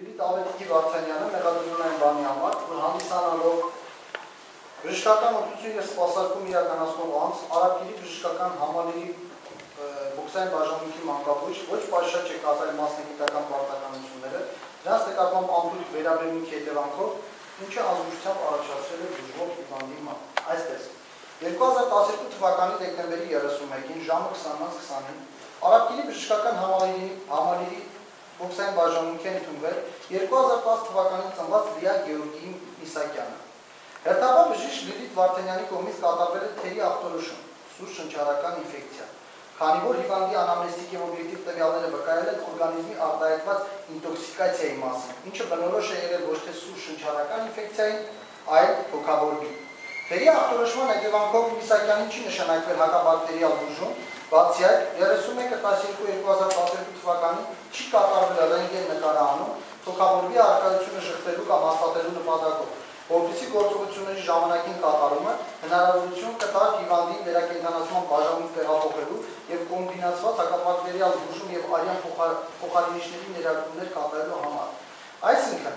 Լիլիթ Ավետիքի Վարդանյանը մեղադրումն բանի համար, որ հանդիսանալով բժշկական օգնություն և սպասարկում իրականացնող անձ, Արաբկիրի բժշկական համալիրի բուքսային բաժանմունքի մանկաբույժ, ոչ պաշտաշ է կատարել մասնագիտական պարտականությունները, նրանց նկատմամբ անփույթ վերաբերմունքի հետևանքով, ինչը ազգությամբ առաջացրել է բուժվող հիվանդի մահ։ Այսպես, 2012 թվականի դեկտեմբերի 31-ին ժամը 20:20-ին Արաբկիրի բժշկական համալիրի բուքսային բաժանմունքի ընդունվել 2010 թվականին ծնված Լիա Գեորգի Միսակյանը։ Հերթապահ բժիշկ Լիլիթ Վարդանյանի կողմից կատարվել է թերի ախտորոշում, սուր շնչառական ինֆեկցիա, քանի որ հիվանդի անամնեստիկ և օբյեկտիվ տվյալները վկայել են օրգանիզմի արտահայտված ինտոքսիկացիայի մասին, ինչը բնորոշ է եղել ոչ թե սուր շնչառական ինֆեկցիային, այլ հոգավորի։ Թերի ախտորոշման հետևանքով Միսակյանին չի նշանակվել հակաբակտերիալ բուժում, բացի այդ 31/12/2012 թվականին չի կատարվել ռենտգեն նկարահանում հոգավորի առկայությունը շղթելու կամ հաստատելու նպատակով, որպեսզի գործողությունների ժամանակին կատարումը հնարավորություն կտար հիվանդի վերակենդանացման բաժանմունք տեղափոխելու և կոմբինացված հակաբակտերիալ բուժում և արյան փոխարինիչների ներարկումներ կատարելու համար։ Այսինքն,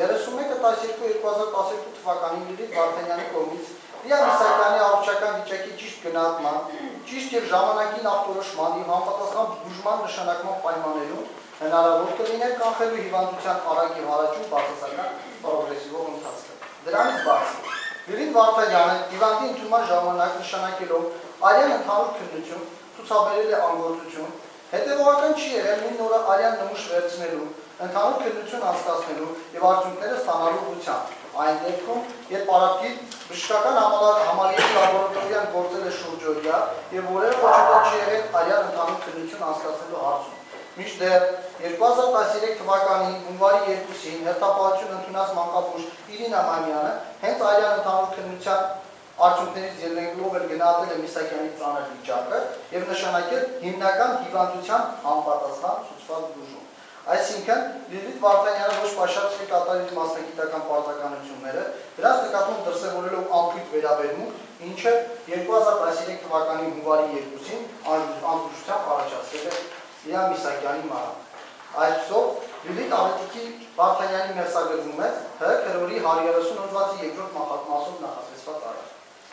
31/12/2012 թվականին Լիլիթ Վարդանյանի կողմից Լիա Միսակյանի առողջական վիճակի ճիշտ գնահատման, ճիշտ և ժամանակին ախտորոշման և համապատասխան բուժման նշանակման պայմաններում հնարավոր կլիներ կանխելու հիվանդության արագ և հարաճուն բացասական պրոգրեսիվով ընթացքը։ Դրանից բացի, Լիլիթ Վարդանյանը հիվանդի ընդունման ժամանակ նշանակելով արյան ընդհանուր քննություն, ցուցաբերել է անգործություն, հետևողական չի եղել նույն օրը արյան նմուշ վերցնելու, ընդհանուր քննություն անցկացնելու և արդյունքները ստանալու ուղղությամբ, այն դեպքում, երբ Արաբկիր բժշկական համալիրի լաբորատորիան գործել է շուրջօրյա և որևէ ոչնչի չի եղել արյան ընդհանուր քննություն անցկացնելու հարցում։ Մինչդեռ 2013 թվականի հունվարի 2-ին հերթապահություն ընդունած մանկաբույժ Իրինա Մանյանը հենց արյան ընդհանուր քննության արդյունքներից ելնելով էլ գնահատել է Միսակյանի ծանր վիճակը և նշանակել հիմնական հիվանդության համապատասխան ցուցված բուժում։ Այսինքն, Լիլիթ Վարդանյանը ոչ պաշտպան չի կատարել մասնագիտական պարտականությունները, դրանց նկատմամբ դրսևորելով անփույթ վերաբերմունք, ինչը 2013 թվականի հունվարի 2-ին անզուգությամբ առաջացրել է Լիա Միսակյանի մահը։ Այսպիսով, Լիլիթ Ավետիքի Վարդանյանի մեղսագրվում է Հ. քրորի 130 հոդվածի երկրորդ մասով նախասեցված արար։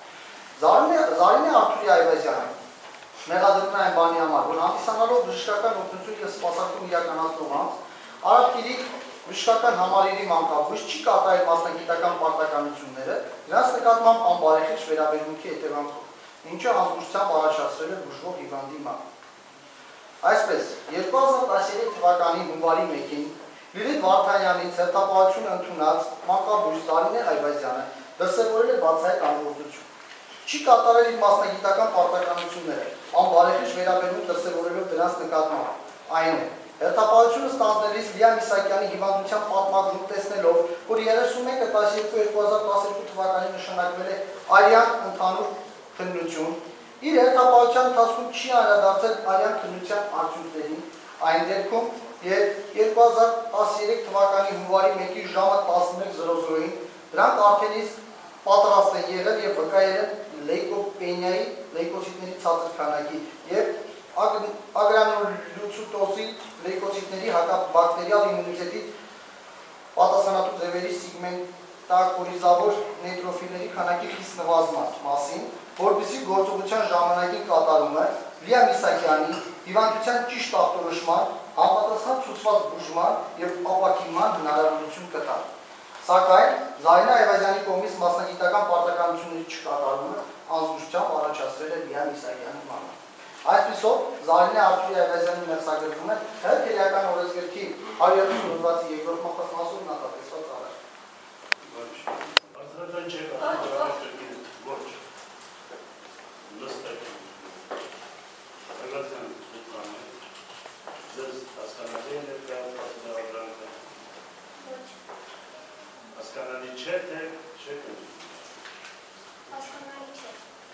Զարինե Արթուրի Այվազյանը մեղադրվում է այն բանի համար, որ հանդիսանալով բժշկական օգնություն և սպասարկում իրականացնող անձ, Արաբկիրի բժշկական համալիրի մանկաբույժ չի կատարել մասնագիտական պարտականությունները, դրանց նկատմամբ անբարեխիղճ վերաբերմունքի հետևանքով, ինչը անզուգությամբ առաջացրել է բուժվող հիվանդի մահ։ Այսպես, 2013 թվականի հունվարի 1-ին Լիլիթ Վարդանյանից հերթապահություն ընդունած մանկաբույժ Զարինե Այվազյանը դրսևորել է բացահայտ անգործություն։ Չի կատարել իր մասնագիտական պարտականությունները, անբարեխիղճ վերաբերմունք դրսևորելով դրանց նկատմամբ։ Այն է, հերթապահությունը ստանձնելիս Լիա Միսակյանի հիվանդության պատմագրում տեսնելով, որ 31/12/2012 թվականին նշանակվել է արյան ընդհանուր քննություն, իր հերթապահության ընթացքում չի անդրադարձել արյան քննության արդյունքներին, այն դեպքում, երբ 2013 թվականի հունվարի 1-ի ժամը 11:00-ին դրանք արդեն իսկ պատրաստ են եղել և վկայել են լեյկոպենիայի լեյկոցիտների ցածր քանակի և ագրանուլոցիտոզի լեյկոցիտների հակաբակտերիալ իմունիտետի պատասխանատու ձևերի սիգմենտակորիզավոր նեյտրոֆիլների քանակի խիստ նվազման մասին, որպեսզի գործողության ժամանակին կատարումը Լիա Միսակյանի հիվանդության ճիշտ ախտորոշման, համապատասխան ցուցված բուժման և ապաքինման հնարավորություն կտար։ Սակայն Զարինե Այվազյանի կողմից մասնագիտական պարտականությունների չկատարումը անզուգությամբ առաջացրել է Լիա Միսակյանի մահը։ Այսպիսով, Զարինե Արթուրի Այվազյանի մեղսագրվում է Հ. քրեական օրենսգրքի 130 հոդվածի երկրորդ մասով նախատեսված արար։ Արձանագրական չէ, ոչ։ Լստեք։ Այվազյան դուքան է։ Ձեզ հասկանալի է ներկայացված արձանագրանը։ Ոչ։ Հասկանալի չէ, թե չէ կնի։ Հասկանալի չէ։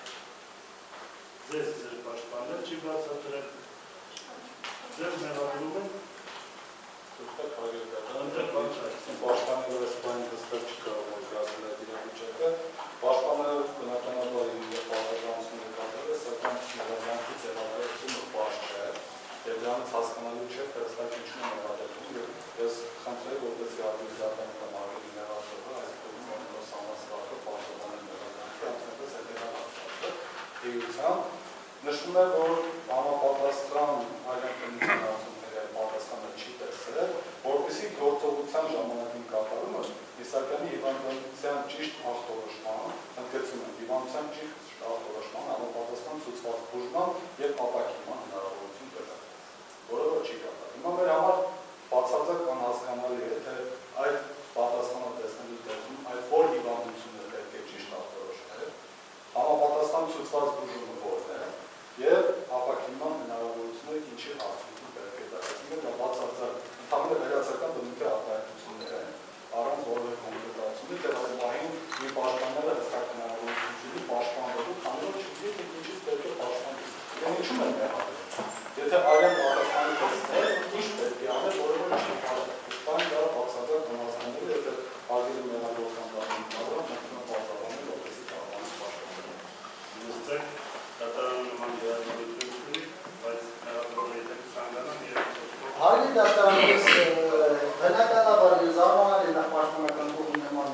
Ձեզ ձեր պաշտպանել չի բացատրել։ Ձեզ մեղադրում են։ Դուք պաշտպանելով այս բանի հստակ չի կարող ներկայացնել այդ իրավիճակը։ Պաշտպանելով բնականաբար իր պարտականությունները կատարել է, սակայն ներառյալի ձևակերպումը պարզ չէ, եւ դրանից հասկանալու չէ, թե հստակ ինչու է մեղադրվում, եւ ես խնդրել որպես Արգելիզատան կամ արգելի մեղադրողը այս փողում անոնց համասկարգը պաշտպանել մեղադրանքի անցնելս հետևյալ հաստատը էությամբ նշվում է, որ համապատասխան այլն քննության արդյունքների պատասխանը չի տեսել, որպեսզի գործողության ժամանակին կատարումը Իսակյանի հիվանդության ճիշտ ախտորոշման, ընդգծում են հիվանդության ճիշտ ախտորոշման, համապատասխան ցուցված բուժման և ապակինման հնարավորություն կտա, որը որ չի կատարել։ Հիմա մեր համար բացարձակ անհասկանալի է, թե այդ պատասխանը տեսնելու դեպքում այդ որ հիվանդությունը պետք է ճիշտ ախտորոշել, համապատասխան ցուցված բուժումը որն է և ապակինման հնարավորությունը ինչի արդյունքում պետք է դարձնել, դա բացարձակ ընդհանուր վերացական բնույթի արտահայտություններ են, առանց որևէ կոնկրետացումի, թե այս պահին մի պաշտպանները հստակ հնարավորություն չունի պաշտպանվելու, քանի որ չգիտի թե ինչից պետք է պաշտպանվի։ Իրեն ինչու՞մ են մեղադրել։ Եթե այլն պատասխանի տեսնել, ինչ պետք է անել, որը որ չի պաշտպանել։ Բան դա բացարձակ անհասկանալի է, եթե արգելի մեղադրական դառնում մեղադրող մտնում բացառանել, որպեսզի կարողանա պաշտպանել։ Նստեք դատարանը նման երաշխավորություն ունի, բայց մեղադրողը եթե կցանկանան Հարելի դատարանից բնականաբար զարմանալ է նախ պաշտպանական կողմի նման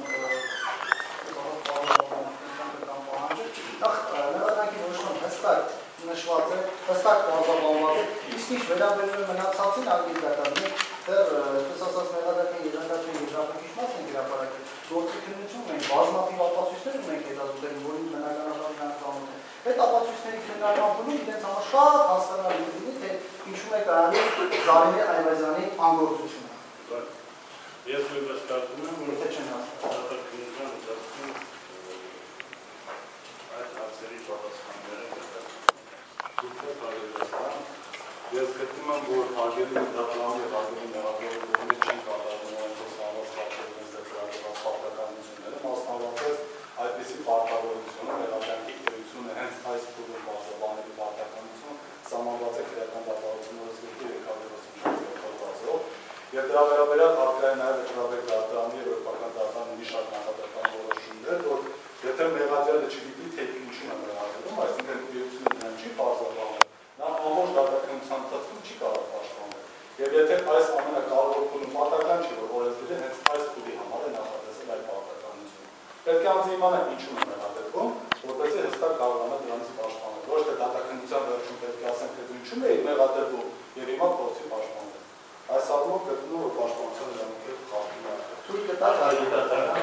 մեղադրանքի որոշման հստակ նշված է, հստակ բարձրաբանված է, իսկ ինչ վերաբերում է մնացածին արգելի դատարանի, դեռ այսպես ասած մեղադրանքի եզրակացության եզրափակիչ մասն են հրապարակել, գործի քննություն ունենք, բազմաթիվ ապացույցներ ունենք հետազոտել, որին բնականաբար նրանք կանոն են։ Այդ ապացույցների քննարկման փուլում իրենց համար շատ հասկանալի լինի, թե ինչու է կայանում Զարինե Այվազյանի անգործությունը։ Ես նույնպես կարծում եմ, որ Եթե չեն հասկանում։ դատարանության ընթացքում այդ հարցերի պատասխանները Ես գտնում եմ, որ արգելի դատարանի և արգելի մեղադրողի կողմից չեն կատարվում այնպես համաշխատողներից դեպրագրված պարտականությունները, մասնավորապես այդպիսի պարտավորությունը մեղադրանքի էությունը հենց այս փուլում բացաբանելու պարտականություն սահմանված է քրեական դատարանությունների զգուշի 336-ով և դրա վերաբերյալ արկա է նաև Էրտրավեկ դատարանի և Եվրոպական դատարանի մի շարք նախադեպական որոշումներ, որ եթե մեղադրյալը չգիտի, թե ինչու է մեղադրվում, այսինքն էությունը նրան չի պարզաբանել, նա ամբողջ դատականության ընթացքում չի կարող պաշտպանել։ Եվ եթե այս ամենակարևոր փուլում պատական չի, որ օրենսդիրը հենց այս փուլի համար է նախատեսել այդ պարտականությունը։ Պետք է անձը իմանա ինչու է մեղադրվում, որպեսզի հստակ կարողանա դրանից պաշտպանել։ Ոչ թե դատականության վերջում պետք է ասենք, թե դու ինչու եք մեղադրվում և հիմա փորձի պաշտպանել։ Այս առումով գտնում որ պաշտպանության ժամանակ խախտում է։ Թույլ կտաք արգելի դատարան։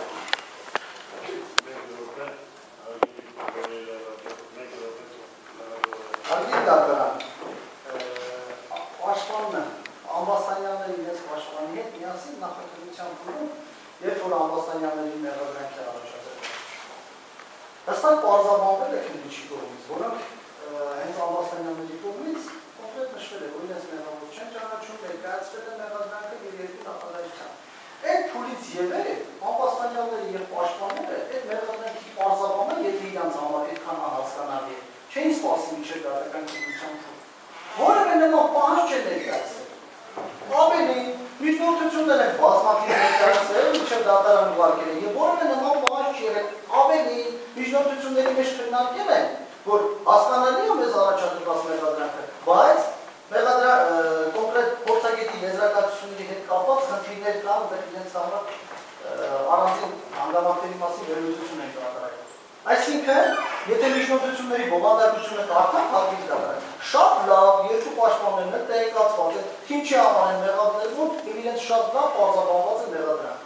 Արգելի դատարան, պաշտպանը, Ամբաստանյանները իրենց պաշտպանի հետ միասին նախաքննության փուլում, երբ որ Ամբաստանյանների մեղադրանքի առաջադրել։ Հստակ պարզաբանվել է քննիչի կողմից, որոնք հենց Ամբաստանյանների կողմից կոնկրետ նշվել է, որ իրենց մեղավոր չեն ճանաչում, ներկայացվել է մեղադրանքը և երկու նախադասությամբ։ Այդ փուլից ևեր Ամբաստանյանները և պաշտպանները այդ մեղադրանքի պարզաբանը, եթե իրանց համար այդքան անհասկանալի է, չէին սպասի մինչև դատական քննության փուլ։ Որևէ նման պահանջ չեն ներկայացրել։ Ավելի միջնորդություններ են բազմաթիվ ներկայացրել, մինչև դատարան ուղարկել են, և որևէ նման պահանջ չի եղել, ավելի միջնորդությունների մեջ քննարկել են, որ հասկանալի է մեզ առաջադրված մեղադրանքը, բայց կոնկրետ փորձագետի եզրակացությունների հետ կապված խնդիրներ կան, որ իրենց համար առանձին հանգամանքների մասին վերլուծություն են կատարել։ Այսինքն, եթե միջնորդությունների բովանդակությունը կարդան արգելի դատարան, շատ լավ երկու պաշտպաններն տեղեկացված են, ինչի համար են մեղադրվում և իրենց շատ լավ պարզաբանված է մեղադրանքը։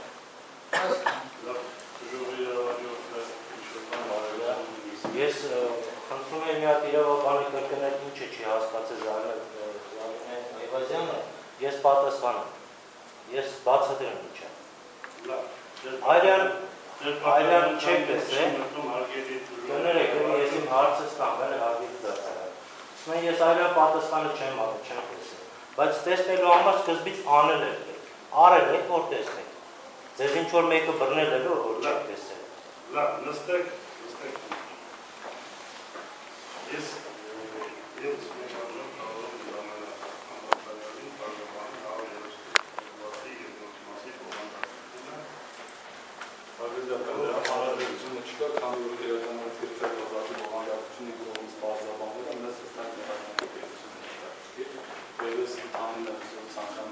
Ես խնդրում եմ մի հատ իրավաբանի կրկնել ինչը չի հասկացել Զարինե Այվազյանը, ես պատասխանում, ես բացատրեմ ինչ է։ Այլյան չեք տեսել, կներեք, ես իմ հարցը ստանվել է արգելի դատարան։ Ասում ես այլյան պատասխանը չեմ տեսել, բայց տեսնելու համար սկզբից անել եք, արել եք, որ տեսնեք։ Ձեզ ինչ-որ մեկը բռնել է, որ չեք տեսել։ Լավ, նստեք։ Ես Հարաբերությունը չկա, քանի որ իրականացել ծրագրի բովանդակությունը կողմից բարձրաբանվել է, մեզ հստակ մեղադրանքի պետությունը չկա։ Եվ ես ընդհանուր ցանկանում